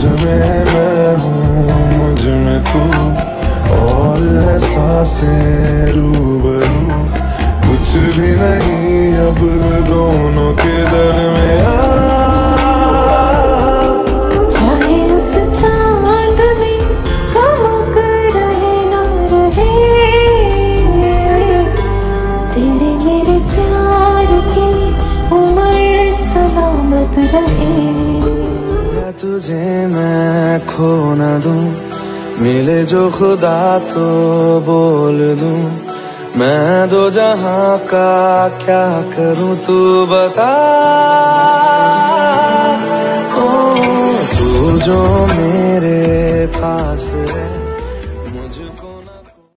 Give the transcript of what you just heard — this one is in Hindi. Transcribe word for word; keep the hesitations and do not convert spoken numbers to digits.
में मैं हूँ, मुझ में तू, और है सांसें रूबरू। कुछ भी नहीं अब दोनों के दरमियां। चाहे उस चांद में चमक रहे ना रहे, तेरे मेरे प्यार की उम्र सलामत रहे। तुझे मैं खो न दूं, मिले जो खुदा तो बोल दूं। मैं दो जहां का क्या करूं तू बता। ओ तू जो मेरे पास है